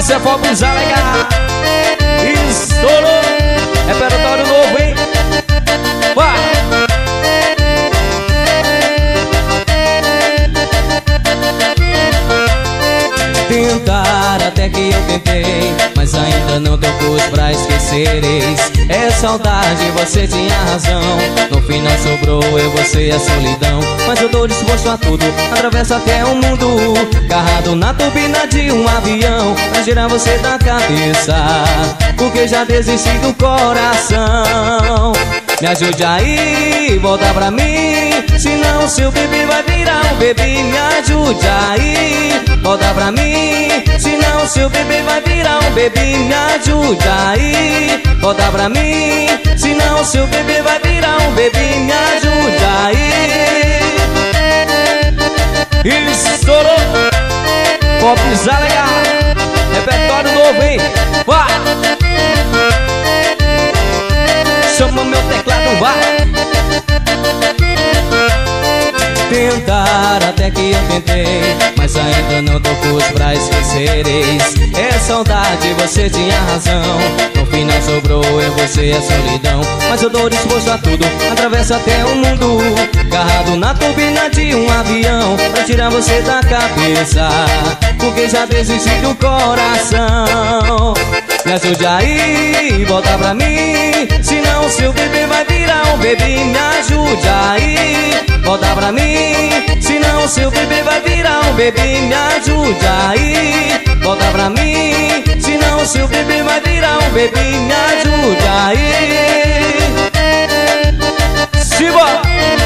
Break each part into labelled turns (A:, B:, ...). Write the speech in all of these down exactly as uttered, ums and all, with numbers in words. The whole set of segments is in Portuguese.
A: Isso é popzão legal. Estourou. Repertório novo, hein? Vai. Tentar até que eu tentei, mas ainda não deu gosto pra esquecereis. É saudade, você tinha razão. No final sobrou eu, você e a solidão. Mas eu tô disposto a tudo, atravesso até o mundo, agarrado na turbina de um avião, pra tirar você da cabeça, porque já desisti do coração. Me ajude aí, volta pra mim, senão seu bebê vai virar um bebê. Me ajude aí, volta pra mim, senão seu bebê vai virar um bebê. Me ajude aí, volta pra mim, senão seu bebê vai virar um bebê. Me ajude aí. Estourou. Popzão legal. Repertório novo, hein? Vai. Chama meu teclado, vai. Tentar até que eu tentei, mas ainda não tô curso pra esquecereis. É saudade, você tinha razão. No final sobrou eu, você e a solidão. Mas eu tô disposto a tudo, atravesso até o mundo, agarrado na turbina de um avião, pra tirar você da cabeça, porque já desisti do coração. Me ajude aí, volta pra mim, senão seu bebê vai virar um bebê. Me ajude aí, volta pra mim, senão seu bebê vai virar um bebê. Me ajude aí, volta pra mim, senão seu bebê vai virar um bebê. Me ajude aí. Simbora!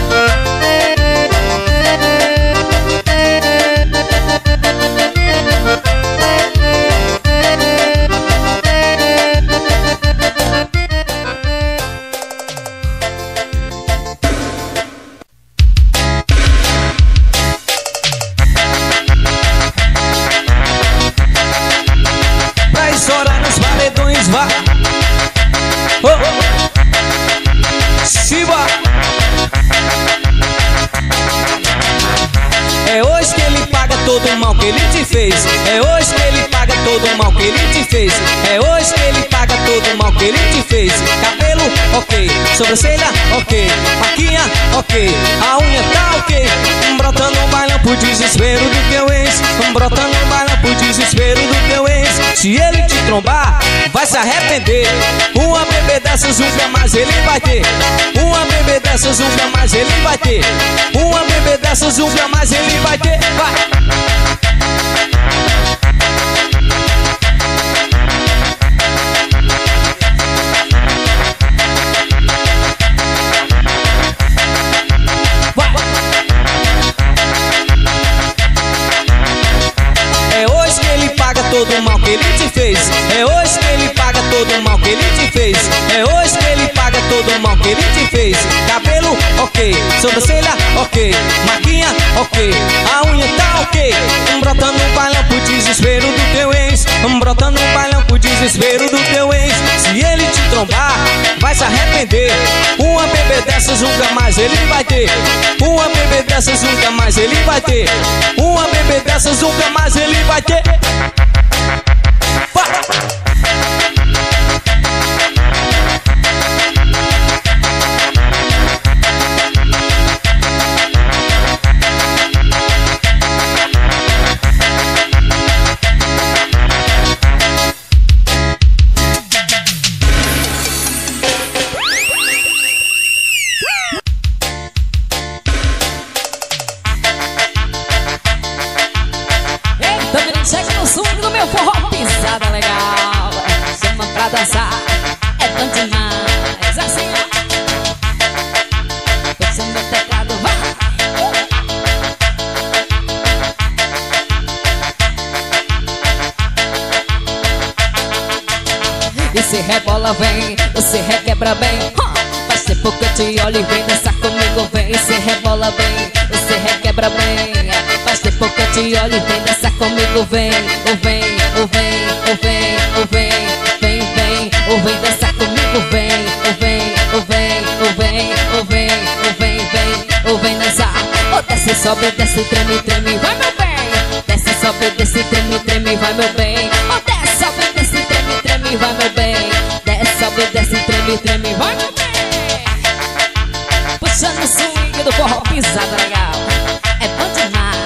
A: Todo o mal que ele te fez, é hoje que ele paga todo o mal que ele te fez. É hoje que ele paga todo o mal que ele te fez. Cabelo, ok, sobrancelha, ok, faquinha, ok, a unha tá ok. Brotando um bailão pro desespero do teu ex, brotando um bailão pro desespero do teu ex. Se ele te trombar, vai se arrepender. Uma bebê dessas nunca mais ele vai ter. Uma bebê dessas nunca mais ele vai ter. Uma bebê dessas nunca mais ele vai ter. Vai! Todo o mal que ele te fez, é hoje que ele paga todo o mal que ele te fez. É hoje que ele paga todo o mal que ele te fez. Cabelo, ok, sobrancelha, ok, maquinha, ok, a unha tá ok. Um brotando um bailão pro desespero do teu ex, um brotando um bailão pro desespero do teu ex. Se ele te trombar, vai se arrepender. Uma bebê dessas nunca mais ele vai ter. Uma bebê dessas nunca mais ele vai ter. Uma bebê dessas nunca mais ele vai ter.
B: Chega no swing do meu forró, pisada legal. Chama pra dançar, é bom demais. Assim, ó, puxa meu teclado, vai. E se rebola vem, você requebra bem. Faz tempo que eu te olho e vem dançar comigo, vem. E se rebola bem, você requebra bem. Faz tempo que eu te olho e vem dançar comigo, vem. Ou vem, ou vem, ou vem, ou vem, vem, vem. Ou vem dançar comigo, vem. Ou vem, ou vem, ou vem, ou vem, ou vem, vem. Ou vem dançar. Ou desce, sobe, desce, treme, treme, vai meu bem. Desce, sobe, desce, treme, treme, vai meu bem. Ou desce, treme, treme, vai meu bem. Puxando o swing do forró, pisada legal. É bom demais.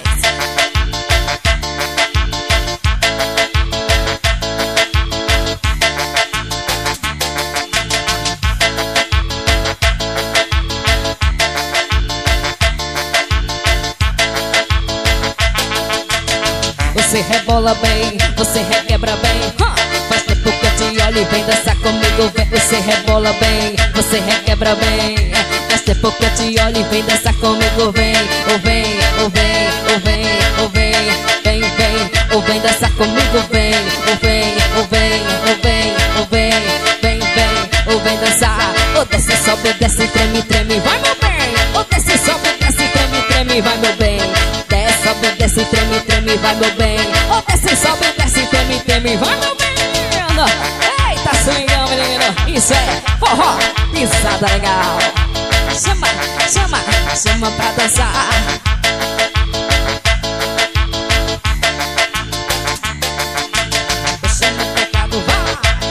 B: Você rebola bem, você requebra bem. Faz tempo que eu te olho e vem dançar comigo, vem. Você rebola bem, você requebra bem. Faz tempo que eu te olho e vem dançar comigo, vem. Ou vem, ou vem, ou vem, ou vem. Vem, vem, ou vem dançar comigo, vem. Ou vem, ou vem, ou vem, ou vem. Vem, vem, ou vem dançar. Ou desce, sobe, desce, treme, treme, vai meu bem. Ou desce, sobe, desce, treme, treme, vai meu bem. Desce, sobe, desce, treme, treme, vai meu bem. Ou desce, sobe, desce, treme, treme, vai meu bem. Eita, swingão, menino. Isso é forró, pisada legal. Chama, chama, chama pra dançar. Chama o pecado, vai.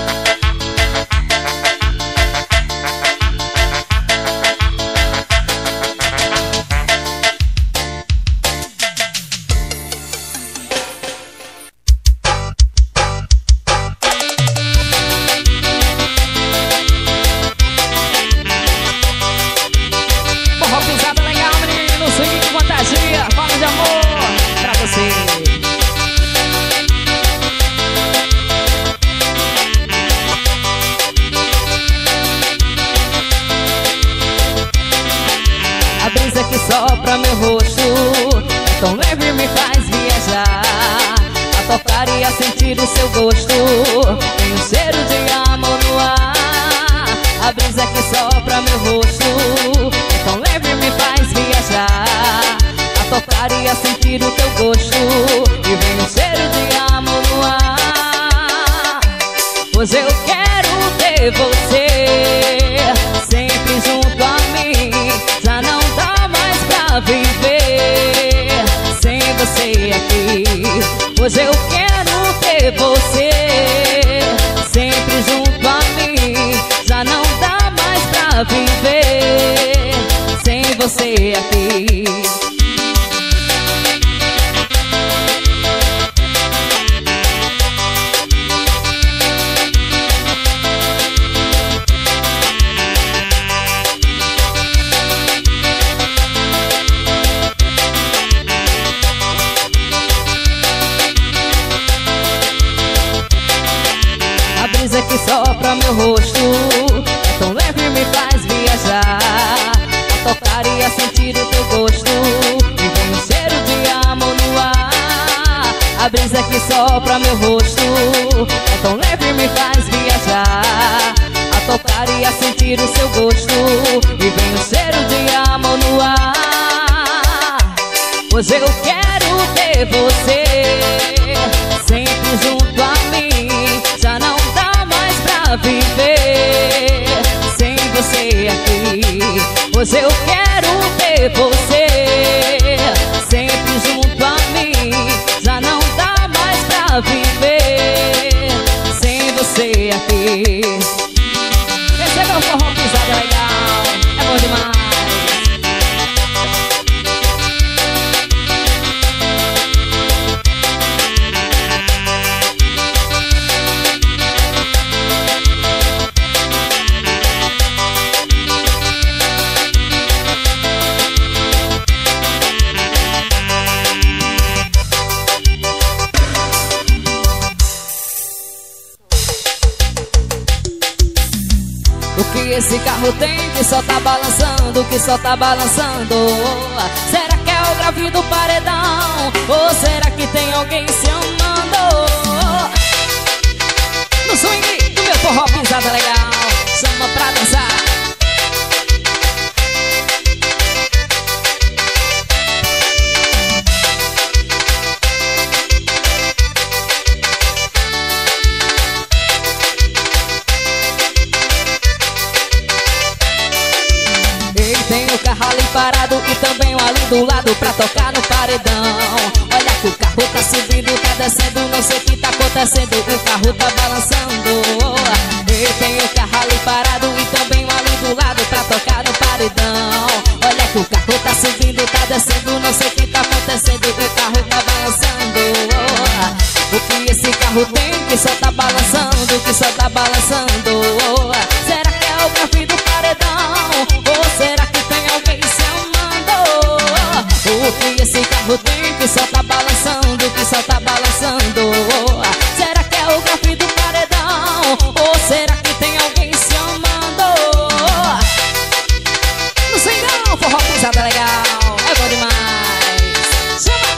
B: Sopra meu rosto, é tão leve, me faz viajar. A tocar e a sentir o seu gosto, tem um cheiro de amor no ar. A brisa que sopra meu rosto, é tão leve, me faz viajar. A tocar e a sentir o teu gosto, e vem um cheiro de amor no ar. Pois eu quero ter você sempre junto a mim. Já não dá mais pra viver sem você aqui. Pois eu quero ter você sempre junto a mim. Já não dá mais pra viver sem você aqui. Que sopra meu rosto, é tão leve, me faz viajar. A tocar e a sentir o teu gosto, e vem um cheiro de amor no ar. A brisa que sopra meu rosto, é tão leve, me faz viajar. A tocar e a sentir o seu gosto, e vem um cheiro de amor no ar. Pois eu quero ter você sempre junto a mim. Já não dá pra viver sem você aqui. Pois eu quero ter você sempre junto a mim. Já não dá mais pra viver sem você aqui. Esse é meu forró pisada legal, é bom demais. O que esse carro tem que só tá balançando, que só tá balançando? Será que é o grave do paredão? Ou será que tem alguém se amando? No swing do meu forró pisada legal, chama pra dançar. Tem o carro ali parado e também um ali do lado pra tocar no paredão. Olha que o carro tá subindo, tá descendo, não sei o que tá acontecendo, o carro tá balançando. E tem o carro ali parado e também ali do lado pra tocar no paredão. Olha que o carro tá subindo, tá descendo, não sei o que tá acontecendo, o carro tá balançando. O que esse carro tem que só tá balançando, que só tá balançando? Será que é o grave do paredão? Ou será que tem alguém se amando? O que esse carro tem que só tá balançando, que só tá balançando? Será que é o grave do paredão? Ou será que tem alguém se amando? Não sei não, forró pisada legal, é bom demais. Chama!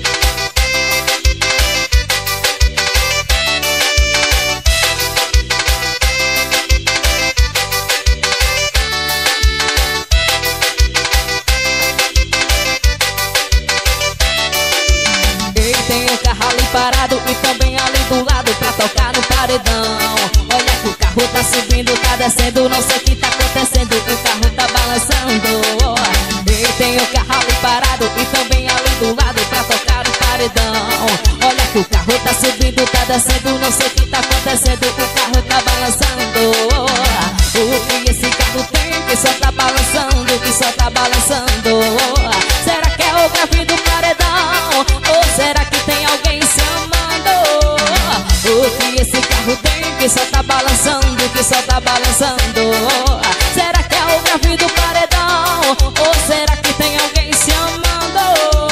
B: Parado e também ali do lado pra tocar no paredão. Olha que o carro tá subindo, tá descendo, não sei o que tá acontecendo, o carro tá balançando. E tem o carro ali parado e também ali do lado pra tocar no paredão. Olha que o carro tá subindo, tá descendo, não sei o que tá acontecendo, o carro tá balançando. O que esse carro tem que só tá balançando, que só tá balançando? Será que é o grave do paredão? Ou será que tem alguém se amando? O que esse carro tem que só tá balançando, que só tá balançando? Será que é o grave do paredão? Ou será que tem alguém se amando?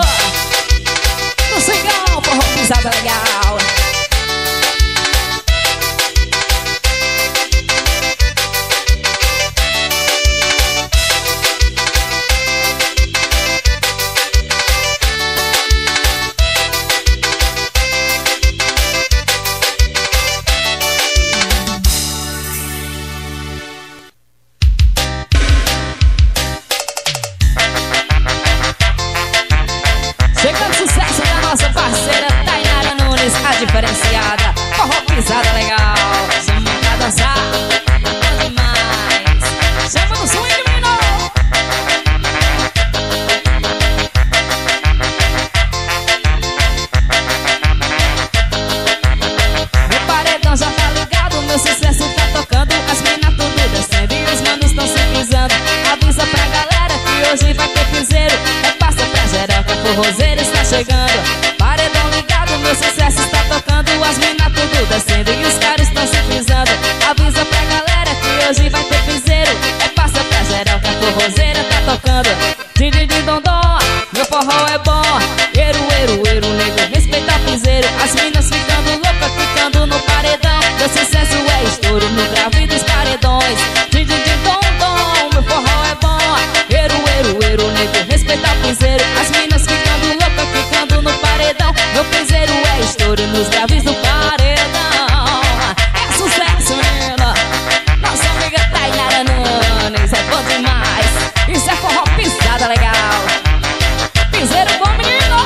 B: No swingão, forró pisada legal. Nossa parceira Tainara Nunes, a diferenciada, forró pisada legal. Chama pra dançar, bom demais. Chama no swing, menino. Meu paredão já tá ligado, meu sucesso tá tocando, as minas tudo descendo e os manos tão se pisando. Avisa pra galera que hoje vai ter piseiro, repassa pra geral que a forrozeira está chegando. Paredão ligado, meu sucesso está tocando, as minas tudo descendo e os caras estão se pisando. Avisa pra galera que hoje vai ter piseiro, é passa pra geral que a forrozeira tá tocando. Din din dondó, meu forró é bom, eru, eru, eru, nego, respeita o piseiro. As minas ficando loucas, ficando no paredão. Meu sucesso é estouro no grave dos paredões. Din din dondó, meu forró é bom, eru, eru, eru, nego, respeita o piseiro. As minas ficando loucas, ficando no paredão. Meu piseiro é estouro nos graves do paredão. É sucesso, menina. Nossa amiga Tainara Nunes, é bom demais. Isso é forró pisada legal. Piseiro bom, menino.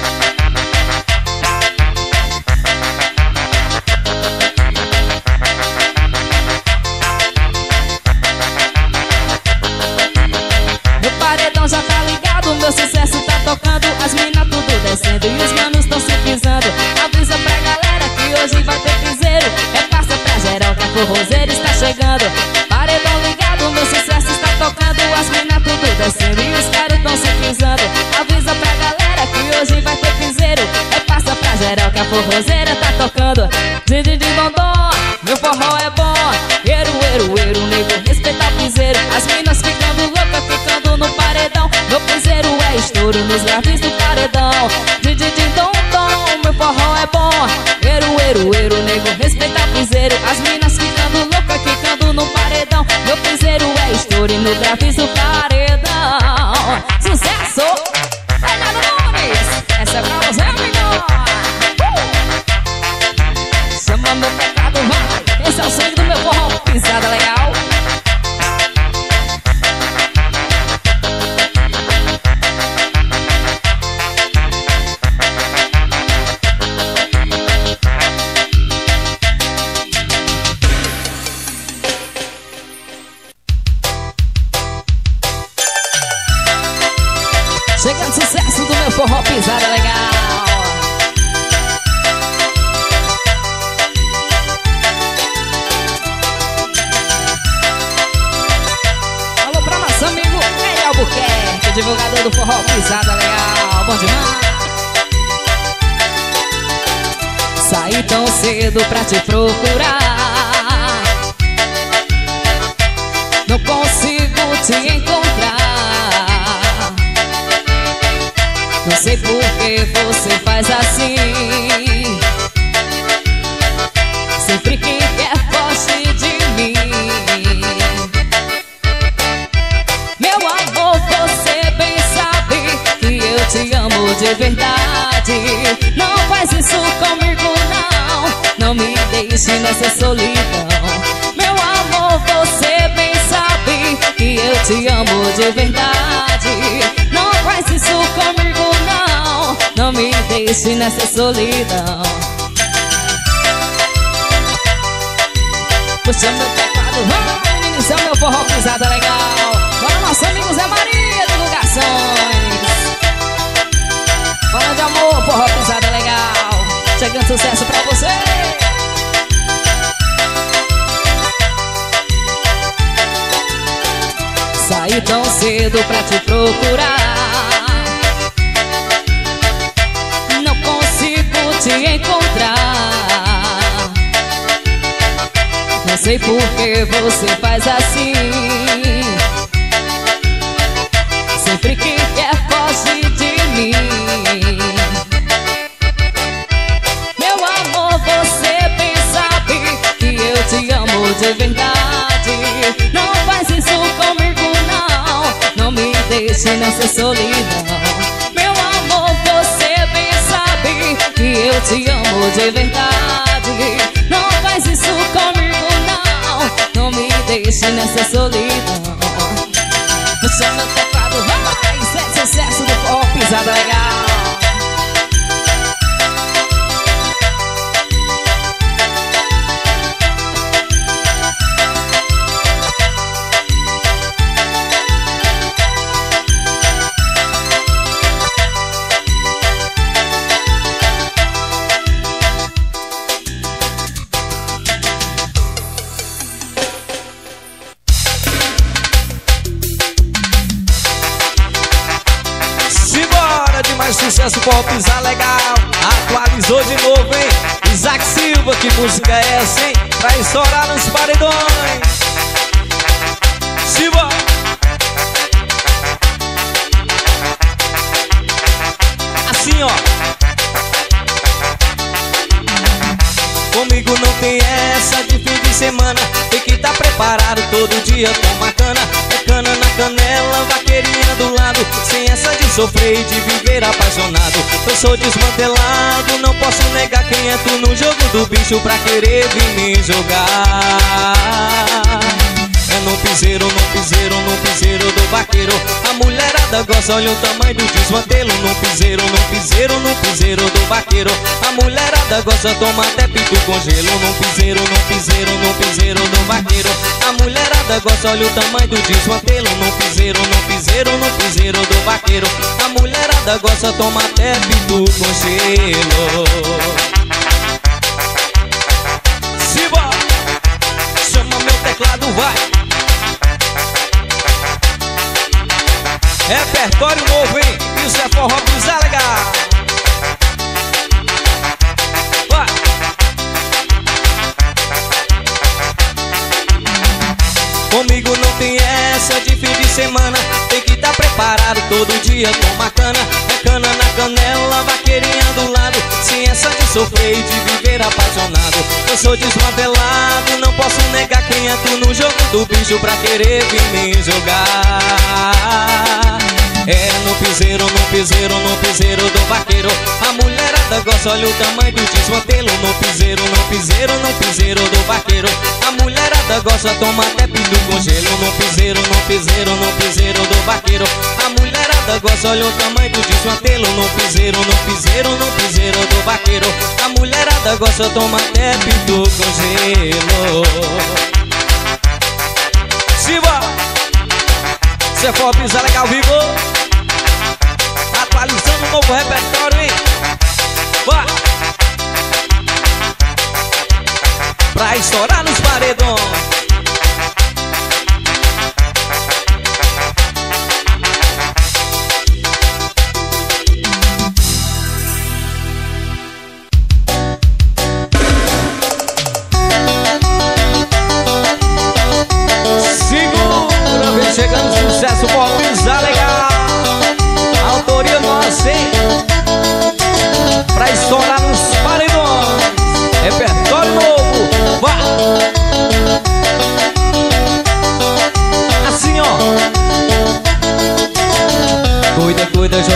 B: Meu paredão já tá ligado, meu sucesso tá tocando, as minas tudo descendo e os manos tão se pisando. Avisa pra galera que hoje vai ter piseiro, é passa pra geral que a forrozeira está chegando. Paredão ligado, meu sucesso está tocando, as minas tudo descendo e os caras tão se pisando. Avisa pra galera que hoje vai ter piseiro, é passa pra geral que a forrozeira tá tocando. Din din dondó, meu forró é bom, eru, eru, eru, nego, respeita o piseiro. As minas ficando loucas, ficando no paredão. Meu piseiro é estouro nos graves do paredão. Din din dondó, meu forró é bom, eru, eru, eru, nego, respeita o piseiro. As minas ficando loucas, ficando no paredão. Meu piseiro é estouro no graves do paredão. Sucesso! Tainara Nunes, essa é pra você, amigo. uh! Chama meu pecado, vai. Esse é o sangue do meu forró pisada legal. Chegando sucesso do meu forró pisada legal. divulgador do forró pisada legal. Bom demais. Saí tão cedo pra te procurar, não consigo te encontrar. Não sei por que você faz assim. Sempre que quer foge de mim. Meu amor, você bem sabe que eu te amo de verdade. Não faz isso comigo não, não me deixe nessa solidão. Meu amor, você bem sabe que eu te amo de verdade. Não faz isso comigo não, não me deixe nessa solidão. Puxa meu teclado, vamos iniciar meu forró pisada legal. Bora nosso amigo Zé Maria Divulgações. Bora de amor, forró pisada legal. Chegando sucesso pra você. Saí tão cedo pra te procurar, não consigo te encontrar. Não sei por que você faz assim. Sempre que quer foge de mim. Meu amor, você bem sabe que eu te amo de verdade. Não faz isso comigo não, não me deixe nessa solidão. Meu amor, você bem sabe que eu te amo de verdade. Não faz isso comigo não, não me deixe nessa solidão. Puxa meu teclado, vai, isso é sucesso do forró pisada legal.
A: Sucesso, forró pisar legal. Atualizou de novo, hein? Isaac Silva, que música é essa, hein? Pra estourar nos paredões. Silva. Assim, ó. Comigo não tem essa de fim de semana. Tem que tá preparado todo dia, toma cana. É cana na canela, vaqueirinha do lado. Sem essa de sofrer e de viver apaixonado. Eu sou desmantelado, não posso negar quem é tu no jogo do bicho pra querer vir me jogar. É no piseiro, no piseiro, no piseiro do vaqueiro. A mulherada gosta, olha o tamanho do desmantelo. No piseiro, no piseiro, no piseiro do vaqueiro. A mulherada gosta, toma até pitu com gelo. No piseiro, no piseiro, no piseiro do vaqueiro. A mulherada gosta, olha o tamanho do desmantelo. No piseiro, no piseiro, no piseiro do vaqueiro. A mulherada gosta, toma até pitu com gelo. Siba! Chama meu teclado, vai! Repertório novo, hein? Isso é forró pisar legal. Vai! Comigo não tem essa de fim de semana. Tem que tá preparado todo dia, toma cana. É cana na canela, vaqueirinha do lado. Sem essa de sofrer e de viver apaixonado. Eu sou desmantelado, não posso negar quem é tu no jogo do bicho pra querer vir me jogar. É no piseiro, no piseiro, no piseiro do vaqueiro. A mulherada gosta, olha o tamanho do desmantelo. No piseiro, no piseiro, no piseiro do vaqueiro. A mulherada gosta, toma até pinto com gelo. No piseiro, no piseiro, no piseiro do vaqueiro. A mulherada gosta, olha o tamanho do desmantelo. No piseiro, no piseiro, no piseiro do vaqueiro. A mulherada gosta, toma até pinto com gelo. Siba! Se for pisar legal vivo, atualizando um novo repertório, hein? Vai! Pra estourar nos paredões.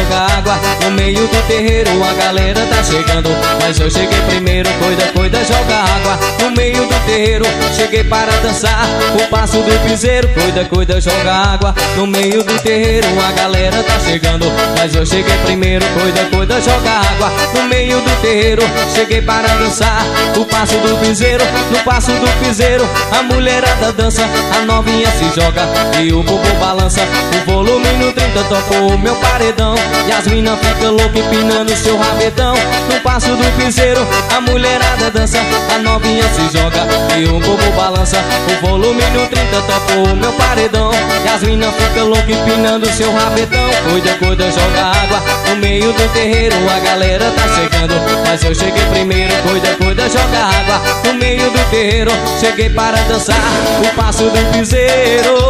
A: joga água no meio do terreiro, a galera tá chegando, mas eu cheguei primeiro. Cuida, cuida, joga água no meio do terreiro, cheguei para dançar o passo do piseiro. Cuida, cuida, joga água no meio do terreiro, a galera tá chegando, mas eu cheguei primeiro. Cuida, cuida, joga água no meio do terreiro, cheguei para dançar o passo do piseiro. No passo do piseiro, a mulherada dança, a novinha se joga e o bumbum balança. O volume no trinta tocou o meu paredão e as minas ficam loucas empinando seu rabetão. No passo do piseiro, a mulherada dança, a novinha se joga e o bumbum balança. O volume no trinta tocou o meu paredão e as minas ficam loucas empinando seu rabetão. Cuida, cuida, joga água no meio do terreiro, a galera tá chegando, mas eu cheguei primeiro. Cuida, cuida, joga água no meio do terreiro, cheguei para dançar o passo do piseiro.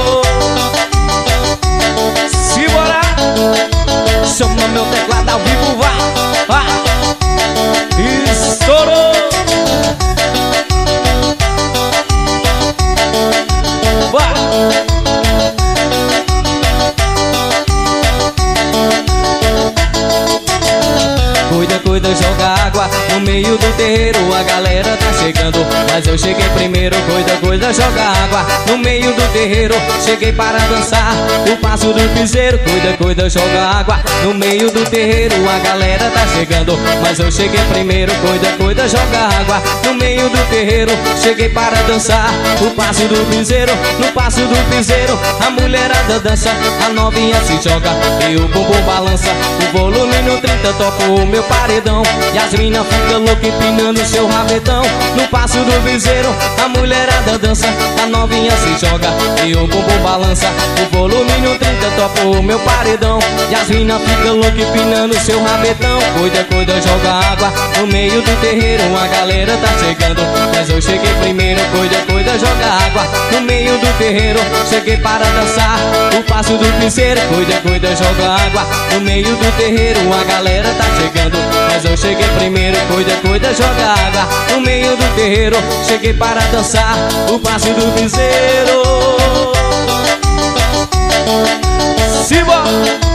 A: Simbora! Chama meu teclado ao vivo, vai! Vai! Estourou! Vai! Cuida, cuida, joga água no meio do terreiro, a galera tá chegando, mas eu cheguei primeiro. Cuida, cuida, joga água no meio do terreiro, cheguei para dançar o passo do piseiro. Cuida, cuida, joga água no meio do terreiro, a galera tá chegando, mas eu cheguei primeiro. Cuida, cuida, joga água no meio do terreiro, cheguei para dançar o passo do piseiro. No passo do piseiro, a mulherada dança, a novinha se joga e o bumbum balança. O volume no trinta tocou o meu paredão e as minas ficam loucas empinando seu rabetão. No passo do piseiro, a mulherada dança, a novinha se joga e o bumbum balança. O volume no trinta tocou o meu paredão e as minas ficam loucas empinando seu rabetão. Cuida, cuida, joga água no meio do terreiro, a galera tá chegando, mas eu cheguei primeiro. Cuida, cuida, joga água no meio do terreiro, cheguei para dançar o passo do piseiro. Cuida, cuida, joga água no meio do terreiro, a galera tá chegando, mas eu cheguei primeiro. Cuida, cuida, joga água no meio do terreiro, cheguei para dançar o passo do piseiro. Simbora!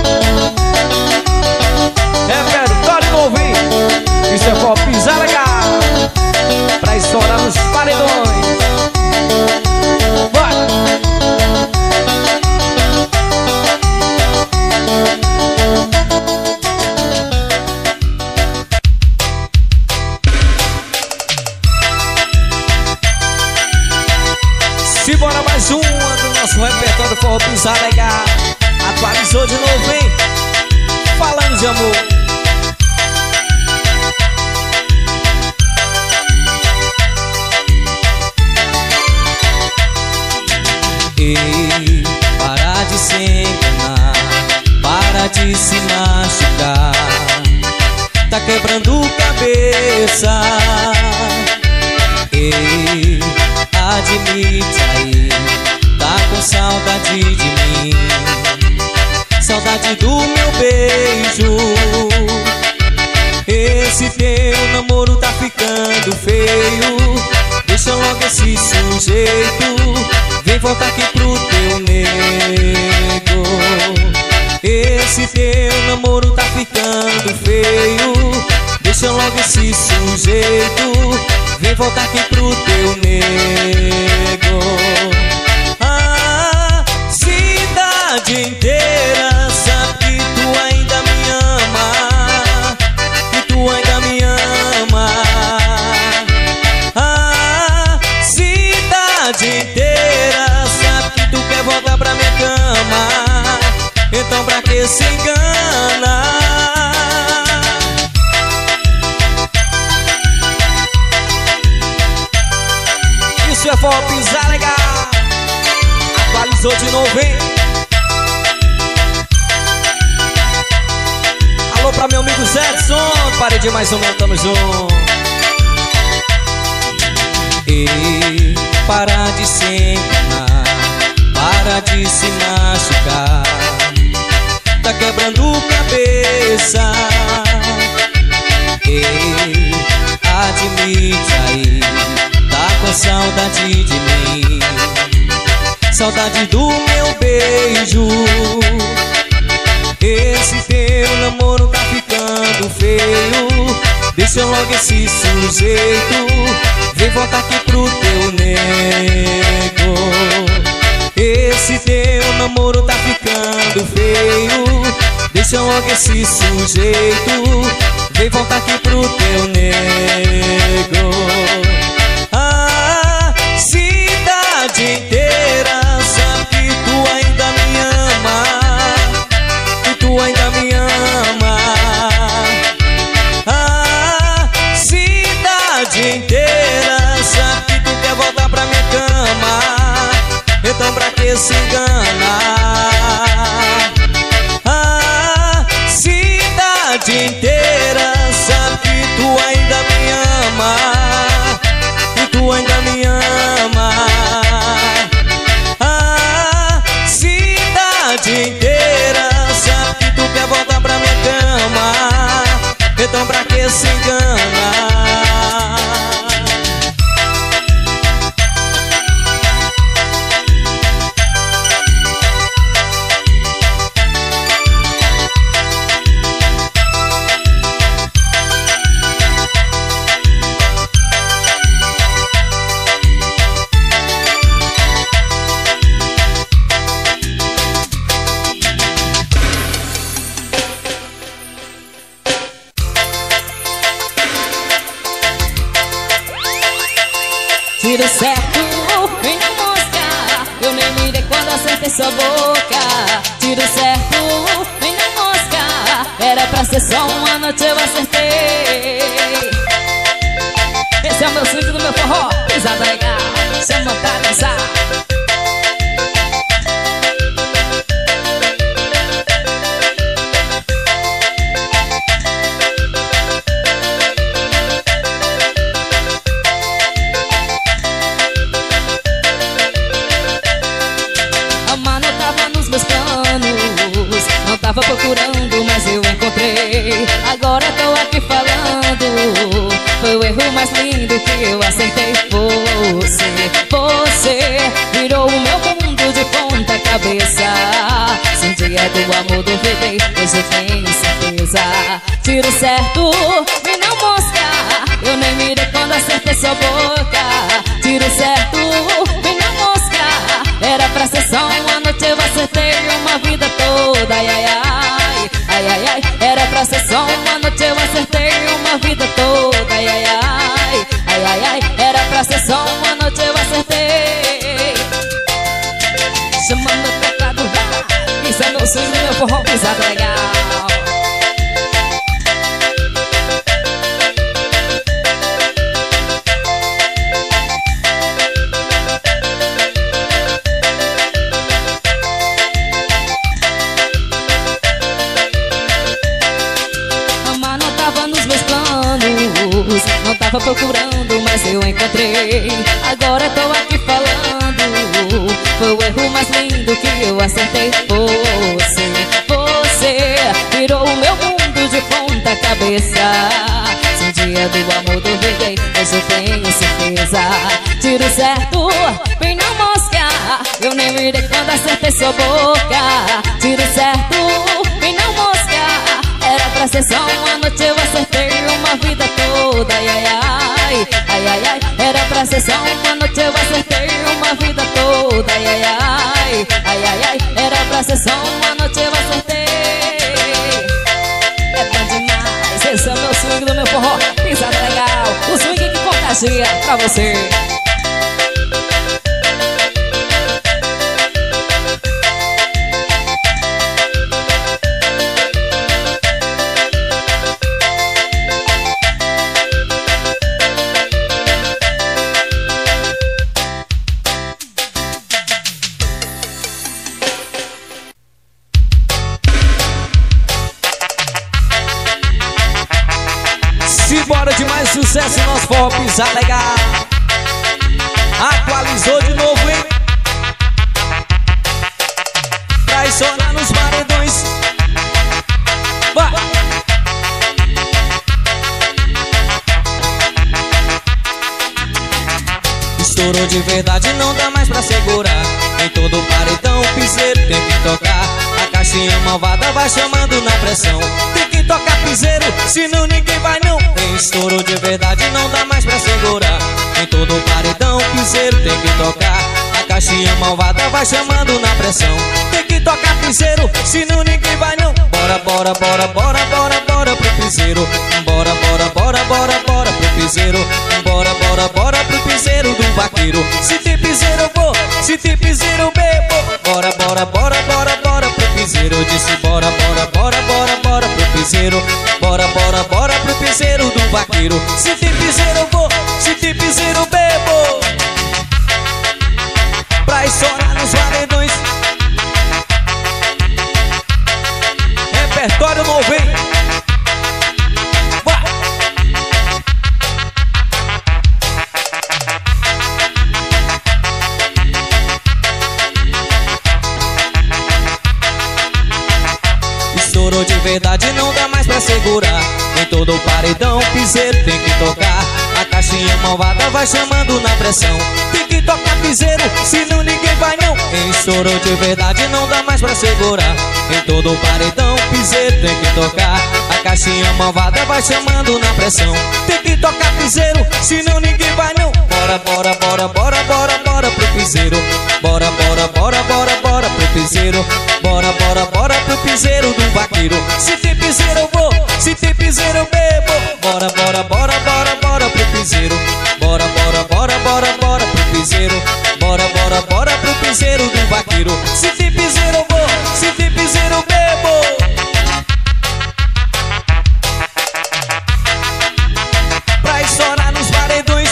A: Repertório novinho, isso é for pisar legal, pra estourar nos paredões. Vai! Simbora, mais uma do nosso repertório forró pisar legal. Atualizou de novo, hein? Falando de amor. Ei, para de se enganar, para de se machucar, tá quebrando cabeça. Ei, admite aí, tá com saudade de mim, saudade do meu beijo. Esse teu namoro tá ficando feio, deixa logo esse sujeito, vem voltar aqui pro teu nego. Esse teu namoro tá ficando feio, deixa logo esse sujeito, vem voltar aqui pro teu nego. A cidade inteira sabe que tu ainda me ama, que tu ainda me ama. A cidade inteira sabe que tu quer voltar pra minha cama, então pra que se engana? Isso é forró pisar legal. Atualizou de novo, hein? Alô pra meu amigo Zedson, parede mais ou menos, tamo junto. E para de se enganar, para de se machucar, tá quebrando cabeça. E admite aí, tá com saudade de mim, saudade do meu beijo. Esse teu namoro tá ficando feio. Deixa logo esse sujeito, vem voltar aqui pro teu nego. Esse teu namoro tá ficando feio. Deixa logo esse sujeito, vem voltar aqui pro teu nego. A cidade inteira sabe que tu ainda me ama, que tu ainda me ama. A cidade inteira sabe que tu quer voltar pra minha cama. Então pra que se enganar? A cidade inteira sabe que tu ainda me ama, que tu ainda me ama. A cidade inteira sabe que tu quer voltar pra minha cama. Então pra que se enganar?
B: Tiro certo, vem na mosca. Eu nem mirei quando acertei sua boca. Tiro certo, vem na mosca. Era pra ser só uma noite, eu acertei. Esse é o meu swing do meu forró. Pisada legal, chama pra dançar. Tava procurando, mas eu encontrei. Agora tô aqui falando. Foi o erro mais lindo que eu acertei. Você, você virou o meu mundo de ponta cabeça. Se um dia do amor duvidei, hoje eu tenho certeza. Tiro certo, e não mosca. Eu nem mirei quando acertei sua boca. Tiro certo, e não mosca. Era pra ser só uma noite, eu acertei uma vida toda. Ai, ai, ai, ai, ai, ai. Era pra ser só uma noite, eu acertei uma vida toda. Ai, ai, ai, ai, ai, ai. Era pra ser só uma noite, eu acertei. Chamando o teclado, vai. Isso é meu swing, meu forró, pisada legal. Não tava procurando, mas eu encontrei. Agora tô aqui falando. Foi o erro mais lindo que eu acertei. Você, você virou o meu mundo de ponta cabeça. Se um dia do amor duvidei, hoje eu tenho certeza. Tiro certo, vem na mosca. Eu nem mirei quando acertei sua boca. Tiro certo, vem na mosca. Era pra ser só uma noite, eu acertei uma vida toda. Ai, ai, ai, ai, ai, ai. Era pra ser só uma noite, eu acertei uma vida toda. Ai, ai, ai, ai, ai, ai. Era pra ser só uma noite, eu acertei. É bom demais, esse é o meu swing do meu forró. Pisada legal, o swing que contagia pra você.
A: Simbora de mais sucesso, nosso forró pisar legal. Atualizou de novo, hein? Traicionar nos paredões. Vai! Estourou de verdade, não dá mais pra segurar. Em todo paredão, o piseiro tem que tocar. A caixinha malvada vai chamando na pressão. Tem que tocar piseiro, senão ninguém vai não. Tem estouro de verdade, não dá mais pra segurar. Em todo paredão, piseiro tem que tocar. A caixinha malvada vai chamando na pressão. Tem que tocar piseiro, senão ninguém vai não. Bora, bora, bora, bora, bora, bora pro piseiro. Bora, bora, bora, bora, bora pro piseiro. Bora, bora, bora pro piseiro do vaqueiro. Se tem piseiro eu vou, se tem piseiro eu bebo. Bora, bora, bora, bora, bora pro piseiro. Eu disse bora, bora, bora, bora, bora pro piseiro. Bora, bora, bora pro piseiro do vaqueiro. Se tem piseiro eu vou, se tem piseiro eu bebo. Pra estourar nos paredões. Repertório novo, hein? Vai! Estourou de verdade, não dá mais pra segurar. Em todo o paredão, piseiro tem que tocar. A caixinha malvada vai chamando na pressão. Tem que tocar piseiro, senão ninguém vai não. Em estourou de verdade, não dá mais pra segurar. Em todo o paredão, piseiro tem que tocar. A caixinha malvada vai chamando na pressão. Tem que tocar piseiro, senão ninguém vai não. Bora, bora, bora, bora, bora, bora pro piseiro. Bora, bora, bora, bora, bora pro piseiro. Bora, bora, bora pro piseiro do vaqueiro. Se tem piseiro eu vou, se tem piseiro eu bebo. Bora, bora, bora, bora, bora pro piseiro. Bora, bora, bora, bora, bora pro piseiro. Bora, bora, bora pro piseiro do vaqueiro. Se tem piseiro eu vou, se tem piseiro eu bebo. Pra estourar nos paredões.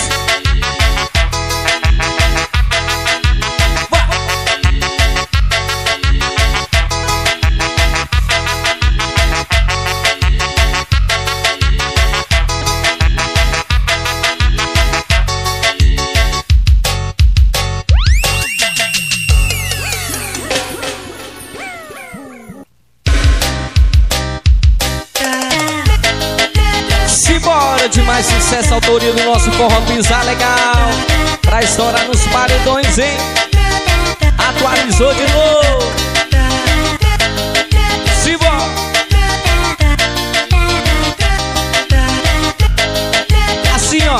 A: De mais sucesso, autoria do nosso forró pisar legal. Pra estourar nos paredões, hein? Atualizou de novo. Simbora. Assim, ó.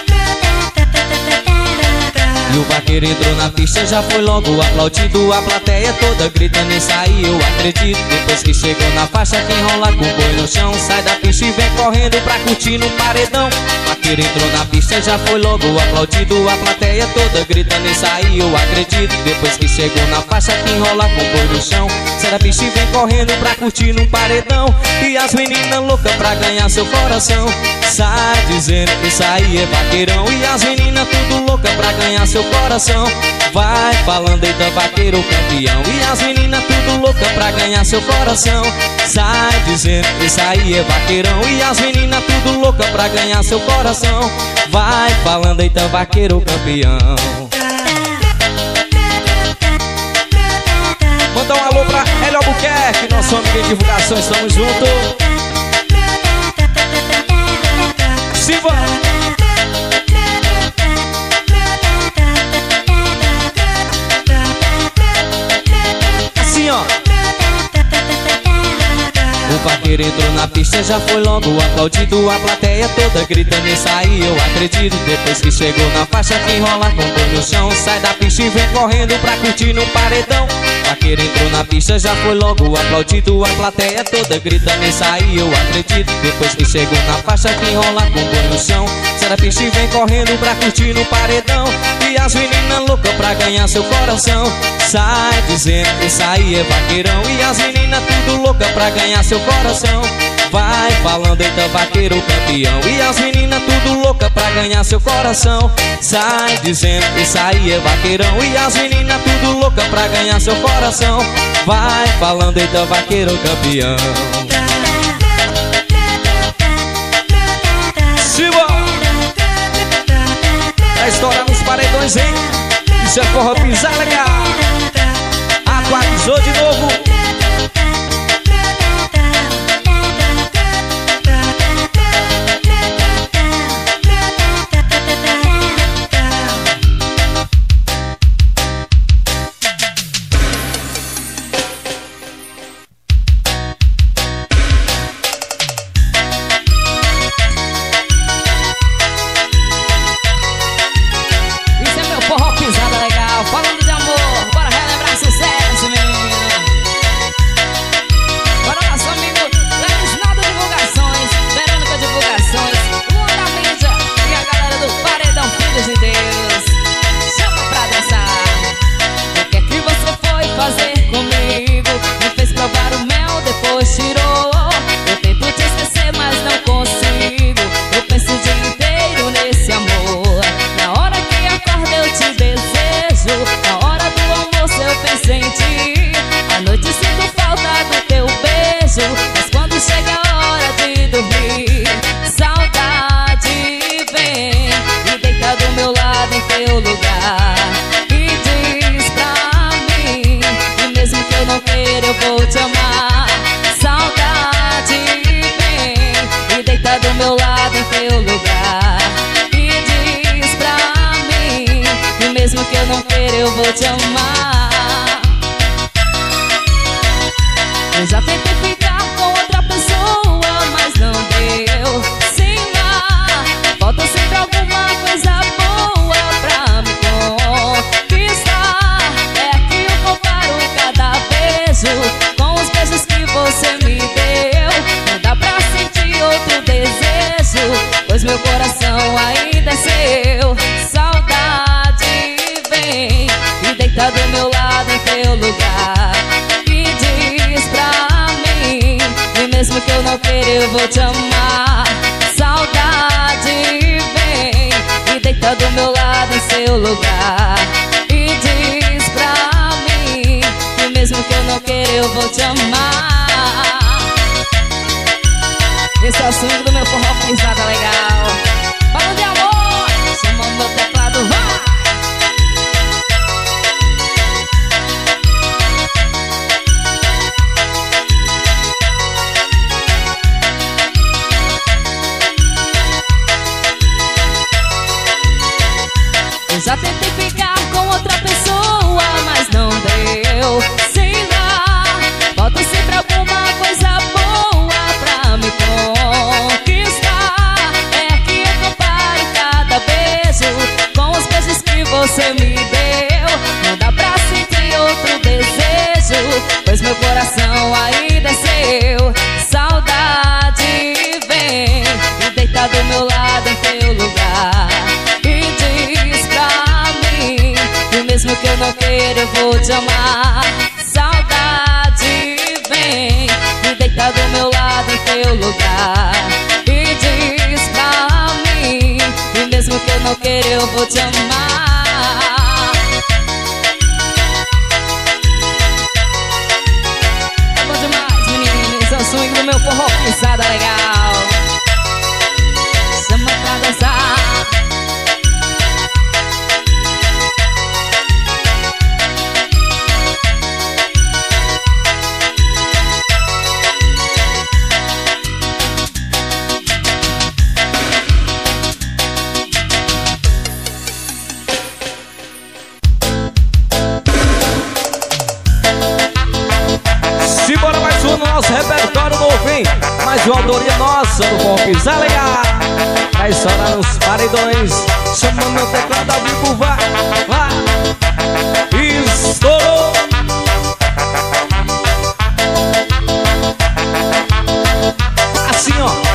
A: E o vaqueiro entrou na pista, já foi logo aplaudido. A plateia toda gritando e saiu, eu acredito. Depois que chegou na faixa, quem rola com o boi no chão sai da pista e vem correndo pra curtir no paredão. O vaqueiro entrou na pista, já foi logo aplaudido. A plateia toda gritando e saiu, eu acredito. Depois que chegou na faixa, quem rola com o boi no chão sai da pista e vem correndo pra curtir no paredão. E as meninas loucas pra ganhar seu coração sai dizendo que isso aí é vaqueirão. E as meninas tudo louca pra ganhar seu coração vai falando, eita vaqueiro campeão. E as meninas tudo louca pra ganhar seu coração sai dizendo que isso aí é vaqueirão. E as meninas tudo louca pra ganhar seu coração vai falando, eita vaqueiro campeão. Manda um alô pra Hélio Albuquerque, nosso amigo de divulgação, estamos juntos. Simbora! Assim, ó. O vaqueiro entrou na pista, já foi logo aplaudido. A plateia toda gritando e saiu, eu acredito. Depois que chegou na faixa, quem rola com o boi no chão sai da pista e vem correndo pra curtir no paredão. O vaqueiro entrou na pista, já foi logo aplaudido. A plateia toda gritando e saiu, eu acredito. Depois que chegou na faixa, quem rola com o boi no chão sai da pista e vem correndo pra curtir no paredão. E as meninas loucas pra ganhar seu coração sai dizendo que isso aí é vaqueirão. E as meninas tudo louca pra ganhar seu coração vai falando, eita vaqueiro campeão. E as meninas tudo louca pra ganhar seu coração sai dizendo que isso aí é vaqueirão. E as meninas tudo louca pra ganhar seu coração vai falando, eita vaqueiro campeão. Simbora! Pra estourar nos paredões, hein? Isso é forró pisar legal. Atualizou de novo.
B: eu vou te amar. Eu já tentei ficar com outra pessoa, mas não deu. Sim, lá falta sempre alguma coisa boa pra me conquistar. É aqui eu comparo cada beijo com os beijos que você me deu. Não dá pra sentir outro desejo, pois meu coração ainda é seu. Saudade vem e deita do meu lado em teu lugar e diz pra mim, e mesmo que eu não queira eu vou te amar. Saudade vem e deita do meu lado em seu lugar e diz pra mim, e mesmo que eu não queira eu vou te amar. Esse é o swing do meu forró, pisada legal. Fala de amor, chama o meu teclado, vai! Eu já tentei ficar com outra pessoa, mas não deu. Sei lá, falta sempre alguma coisa boa pra me conquistar. É que eu comparo cada beijo com os beijos que você me deu. Não dá pra sentir outro desejo, pois meu coração ainda é seu. Saudade vem e deita do meu lado em teu lugar e diz pra mim, e mesmo que eu não queira eu vou te amar. Saudade vem e deita do meu lado em teu lugar e diz pra mim, e mesmo que eu não queira eu vou te amar. É bom demais, meninas, é o swing do meu forró, pisada legal. Chama pra dançar.
A: Simbora mais um no nosso repertório novo, hein? Mais uma autoria nossa do Forró Pisada Legal. Vai estourar nos paredões. Chama meu teclado ao vivo, vai, vai. Estourou. Assim, ó.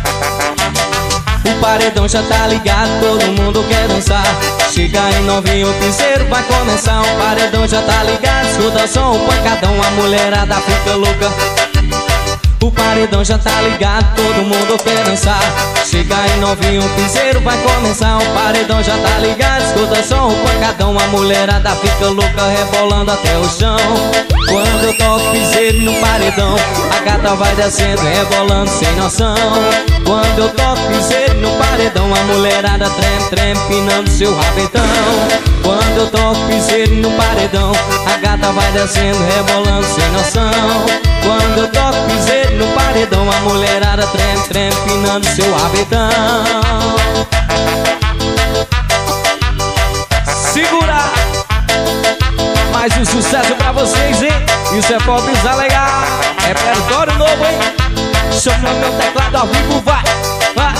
A: O paredão já tá ligado, todo mundo quer dançar. Chega aí novinho, o piseiro vai começar. O paredão já tá ligado, escuta só um pancadão, a mulherada fica louca. O paredão já tá ligado, todo mundo quer dançar. Chega aí novinho, o piseiro vai começar. O paredão já tá ligado, escuta só um pancadão, a mulherada fica louca, rebolando até o chão. Quando eu toco piseiro no paredão, a gata vai descendo, rebolando sem noção. Quando eu toco piseiro no paredão, a mulherada treme, treme, empinando seu rabetão. Quando eu toco piseiro no paredão, a gata vai descendo, rebolando sem noção. Quando eu toco piseiro no paredão, a mulherada treme, treme, empinando seu rabetão. Segura! Mais um sucesso pra vocês, hein? Isso é Forró Pisada Legal. Repertório novo, hein? Chama meu teclado ao vivo, vai, vai.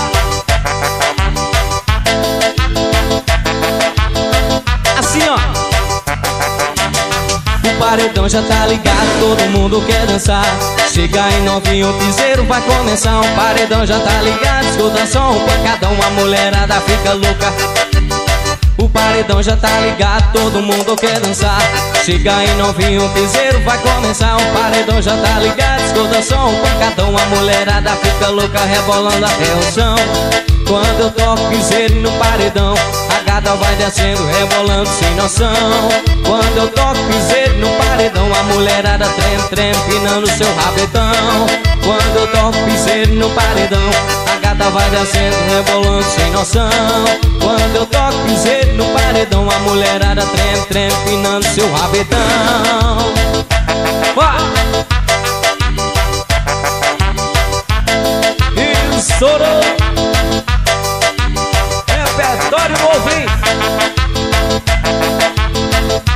A: Assim, ó. O paredão já tá ligado, todo mundo quer dançar. Chega aí novinho, o piseiro vai começar. O paredão já tá ligado, escuta só um pancadão, a mulherada fica louca. O paredão já tá ligado, todo mundo quer dançar. Chega aí novinho, o piseiro vai começar. O paredão já tá ligado, escuta só um pancadão, a mulherada fica louca, rebolando até o chão. Quando eu toco piseiro no paredão, a gata vai descendo, rebolando sem noção. Quando eu toco piseiro no paredão, a mulherada treme, treme, empinando seu rabetão. Quando eu toco piseiro no paredão, a gata vai descendo, rebolando sem noção. Quando eu toco piseiro no paredão, a mulherada treme, treme, empinando seu rabetão. Vai! Estourou! Repertório novo, hein?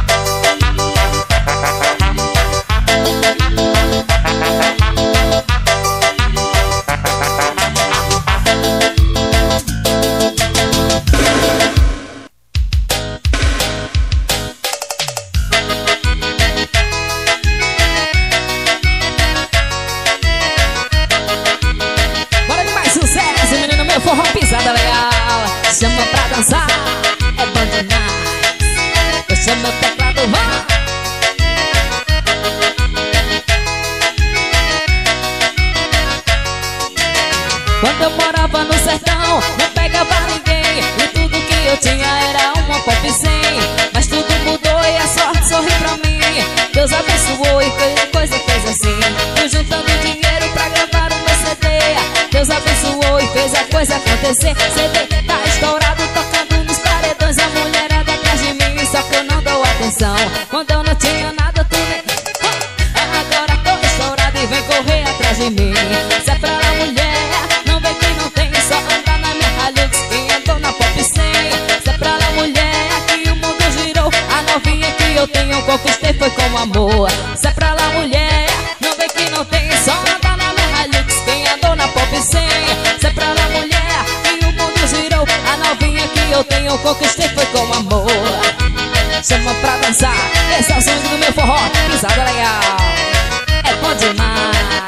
B: Quando eu morava no sertão, não pegava ninguém, e tudo que eu tinha era uma pop cem. Mas tudo mudou e a sorte sorriu pra mim. Deus abençoou e fez coisa, fez assim. Fui juntando dinheiro pra gravar o meu C D. Deus abençoou e fez a coisa acontecer. C D tá estourado, tocando nos paredões. A mulherada atrás de mim, só que eu não dou atenção. Quando eu não tinha nada, tu nem... Agora tô estourado e vem correr atrás de mim. Se é pra lá, mulher, não vem que não tem, só andar na minha Hilux. Quem andou na pop cem. Se é pra lá, mulher, que o mundo girou. A novinha que eu tenho, conquistei foi com amor. Se é pra lá, mulher, não vem que não tem, só andar na minha Hilux. Quem andou na pop cem. Se é pra lá, mulher, que o mundo girou. A novinha que eu tenho, conquistei foi com amor. Chama pra dançar, esse é o som do meu forró, pisada legal. É bom demais.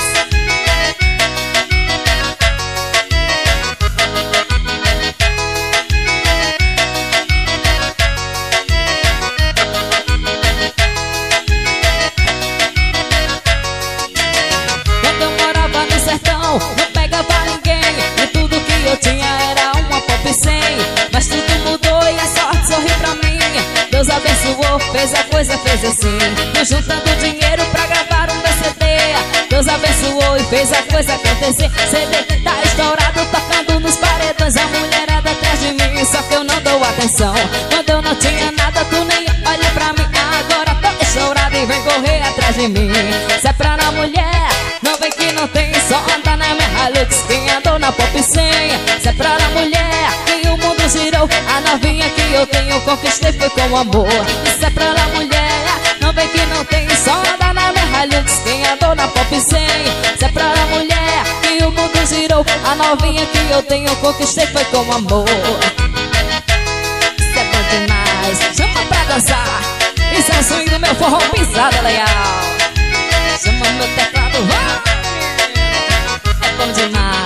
B: Quando eu morava no sertão, não pegava ninguém, e tudo que eu tinha era uma pop cem. Mas tudo mudou e a sorte sorriu pra mim. Deus abençoou, fez a coisa, fez assim. Me juntando dinheiro pra gravar um meu C D. Deus abençoou e fez a coisa acontecer. C D tá estourado, tocando nos paredões. A mulherada atrás de mim, só que eu não dou atenção. Quando eu não tinha nada, tu nem olha pra mim. Agora tô estourado e vem correr atrás de mim. Se é pra na mulher, não vem que não tem, só andar na minha Hilux. Quem andou na pop cem. Se é pra na mulher, que o mundo girou. A novinha que eu tenho, conquistei foi com amor. Se é pra lá, mulher, não vem que não tem, só andar na minha Hilux. Quem andou na pop cem. Se é pra lá, mulher, que o mundo girou. A novinha que eu tenho, conquistei foi com amor. Isso é bom demais. Chama pra dançar, isso é o swing do meu forró, pisada legal. Chama meu teclado, vai. É bom demais.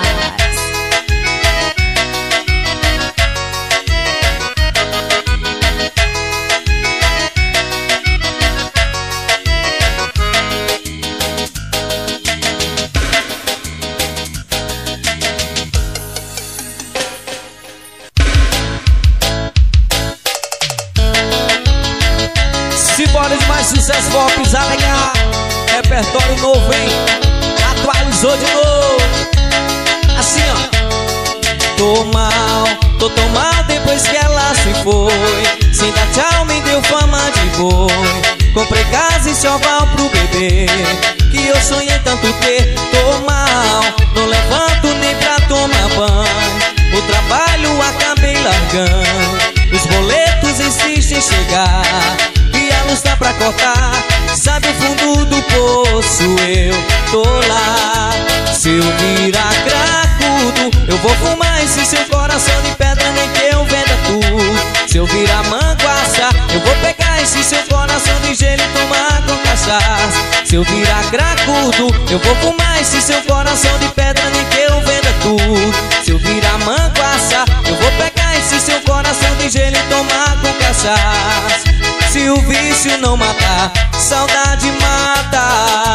A: Simbora de mais sucesso, vou pisar legal. Repertório novo, hein? Atualizou de novo. Assim, ó. Tô mal, tô tão mal depois que ela se foi. Sem dar tchau me deu fama de boi. Comprei casa e choval pro bebê, que eu sonhei tanto ter. Tô mal, não levanto nem pra tomar banho. O trabalho acabei largando. Os boletos insistem em chegar e a luz tá pra cortar. Sabe o fundo do poço, eu tô lá. Se eu virar cracudo, eu vou fumar esse seu coração de pedra, nem que eu venda tudo. Se eu virar manguaça, eu vou pegar esse seu coração de gelo e tomar com cachaça. Se eu virar cracudo, eu vou fumar esse seu coração de pedra, nem que eu venda tudo. Se eu virar manguaça, eu vou pegar esse seu coração de gelo e tomar com cachaça. Se o vício não matar, saudade mata.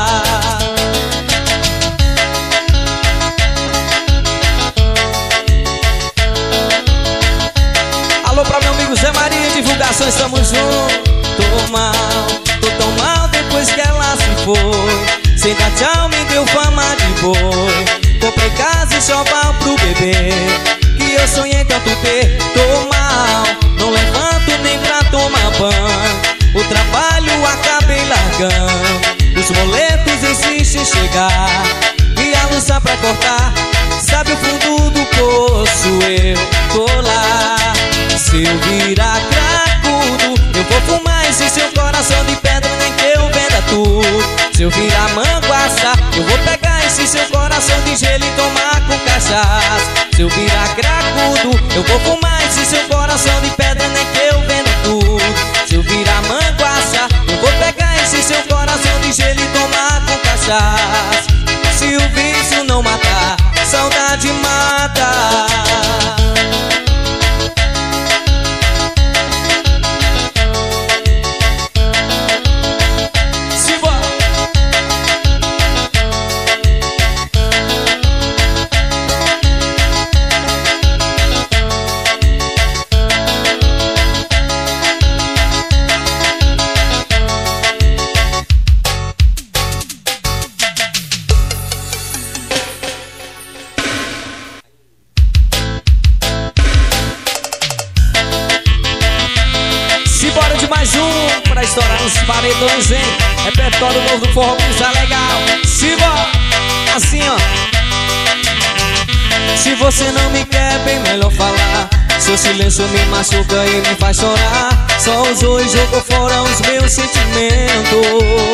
A: Alô pra meu amigo Zé Maria, divulgações, tamo junto. Tô mal, tô tão mal depois que ela se foi. Sem dar tchau me deu fama de boi. Comprei casa e choval pro bebê, que eu sonhei tanto ter. Tô mal, não levanto nem pra tomar banho. O trabalho acabei largando. Os boletos insistem em chegar e a luz tá pra cortar. Sabe o fundo do poço, eu tô lá. Se eu virar cracudo, eu vou fumar esse seu coração de pedra, nem que eu venda tudo. Se eu virar manguaça, eu vou pegar esse seu coração de gelo e tomar com cachaça. Se eu virar cracudo, eu vou fumar esse seu coração de pedra, nem que eu venda tudo. Se eu virar manguaça, eu vou pegar esse seu coração de gelo e tomar com cachaça. Se o vício não matar, saudade mata. estourar nos paredões, hein? Repertório novo do forró, pisa legal. Siga assim, ó. Se você não me quer, bem melhor falar. Seu silêncio me machuca e me faz chorar. Só usou e jogou fora os meus sentimentos.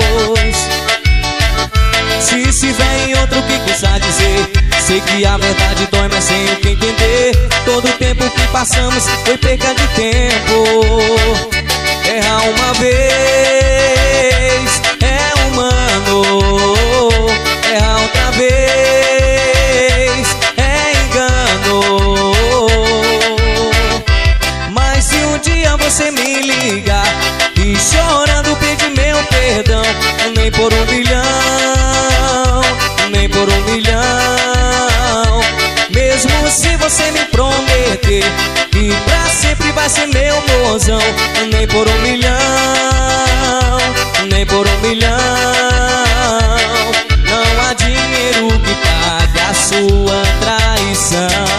A: Se se vem outro que custa dizer, sei que a verdade dói, mas sem o que entender. Todo o tempo que passamos foi perca de tempo. Errar uma vez é humano, errar outra vez é engano. Mas se um dia você me ligar e chorando pedir meu perdão, nem por um milhão, nem por um milhão. Mesmo se você me prometer que pra sempre vai ser meu mozão, nem por um milhão, nem por um milhão. Não há dinheiro que pague a sua traição.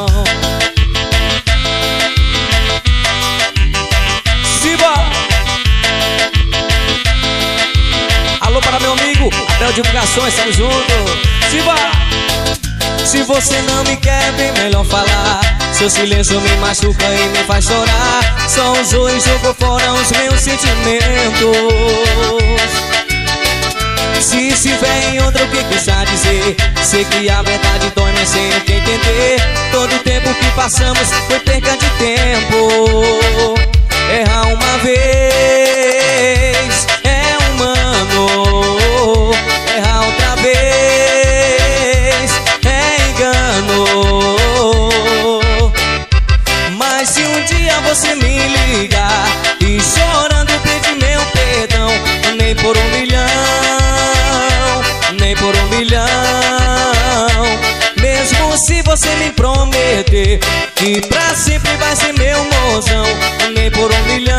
A: Alô para meu amigo Abel Divulgações, estamos juntos. Siba! Se você não me quer, bem melhor falar. Seu silêncio me machuca e me faz chorar. Só usou e jogou fora os meus sentimentos. Se se vem outra, o que custa dizer? Sei que a verdade dói, mas sem o que entender. Todo o tempo que passamos foi perca de tempo. Errar uma vez é humano, errar outra vez é engano. Mas se um dia você me ligar e chorando pedir meu perdão, nem por um milhão, nem por um milhão. Mesmo se você me prometer que pra sempre vai ser meu mozão, nem por um milhão,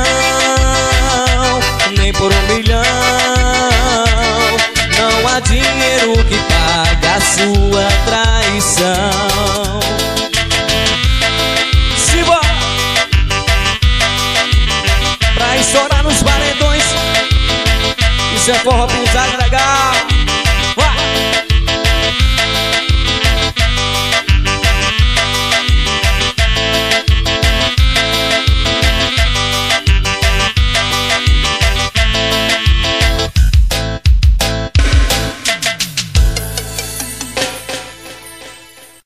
A: nem por um milhão. Não há dinheiro que pague a sua traição. Siba! Pra estourar nos paredões, isso é forró